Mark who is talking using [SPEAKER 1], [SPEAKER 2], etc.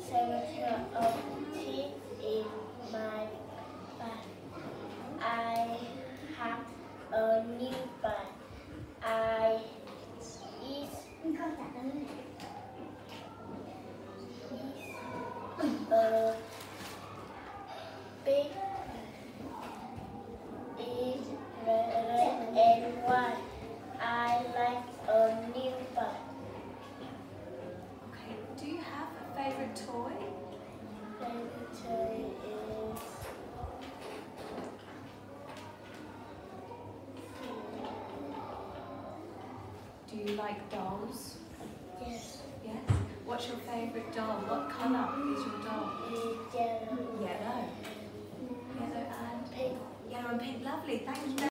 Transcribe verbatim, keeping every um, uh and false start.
[SPEAKER 1] seven of teeth in my back. I have a new bag. I eat a big is red and white. I like a new bag.
[SPEAKER 2] Okay, do you have a favourite toy?
[SPEAKER 1] Favorite toy is
[SPEAKER 2] Do you like dolls?
[SPEAKER 1] yes,
[SPEAKER 2] Yes. What's your favourite doll? What colour is your doll?
[SPEAKER 1] is yellow.
[SPEAKER 2] Yellow. Yellow and
[SPEAKER 1] Pink.
[SPEAKER 2] yellow and pink. Lovely. Thank you.